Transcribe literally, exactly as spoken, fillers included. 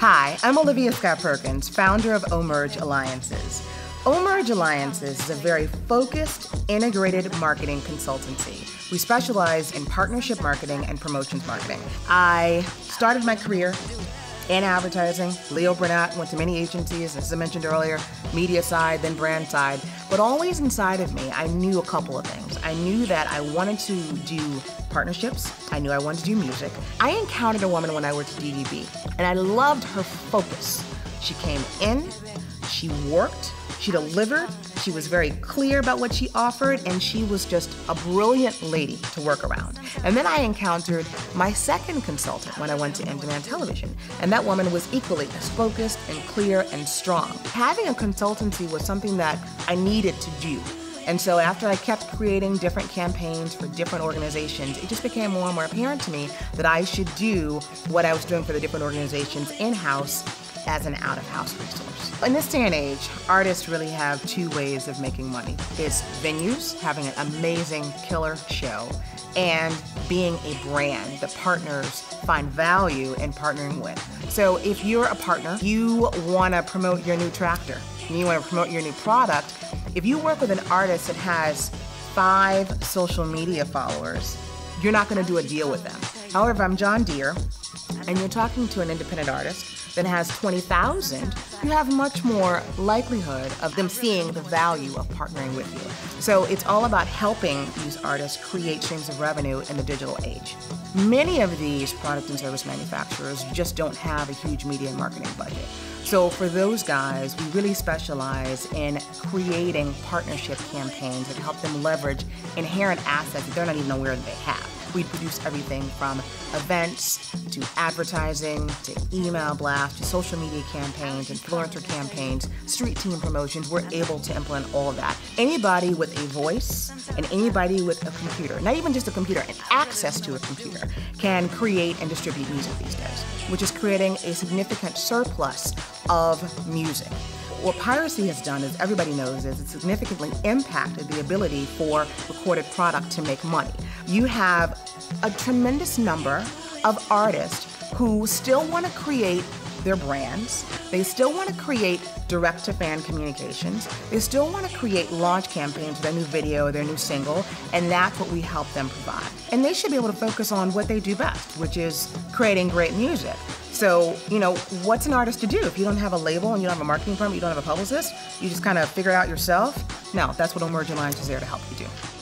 Hi, I'm Olivia Scott-Perkins, founder of Omerge Alliances. Omerge Alliances is a very focused, integrated marketing consultancy. We specialize in partnership marketing and promotions marketing. I started my career in advertising. Leo Burnett, went to many agencies, as I mentioned earlier, media side, then brand side. But always inside of me, I knew a couple of things. I knew that I wanted to do partnerships. I knew I wanted to do music. I encountered a woman when I worked at D V B, and I loved her focus. She came in, she worked, she delivered, she was very clear about what she offered, and she was just a brilliant lady to work around. And then I encountered my second consultant when I went to in-demand television, and that woman was equally as focused and clear and strong. Having a consultancy was something that I needed to do. And so after I kept creating different campaigns for different organizations, it just became more and more apparent to me that I should do what I was doing for the different organizations in-house as an out-of-house resource. In this day and age, artists really have two ways of making money. It's venues, having an amazing killer show, and being a brand that partners find value in partnering with. So if you're a partner, you want to promote your new tractor, you want to promote your new product, if you work with an artist that has five social media followers, you're not going to do a deal with them. However, I'm John Deere, and you're talking to an independent artist that has twenty thousand, you have much more likelihood of them seeing the value of partnering with you. So it's all about helping these artists create streams of revenue in the digital age. Many of these product and service manufacturers just don't have a huge media and marketing budget. So for those guys, we really specialize in creating partnership campaigns that help them leverage inherent assets that they're not even aware that they have. We produce everything from events to advertising to email blasts to social media campaigns, influencer campaigns, street team promotions. We're able to implement all of that. Anybody with a voice and anybody with a computer, not even just a computer, and access to a computer, can create and distribute music these days, which is creating a significant surplus of music. What piracy has done, as everybody knows, is it significantly impacted the ability for recorded product to make money. You have a tremendous number of artists who still want to create their brands, they still want to create direct-to-fan communications, they still want to create launch campaigns for their new video, their new single, and that's what we help them provide. And they should be able to focus on what they do best, which is creating great music. So, you know, what's an artist to do? If you don't have a label and you don't have a marketing firm, you don't have a publicist, you just kind of figure it out yourself? No, that's what Omerge Alliance is there to help you do.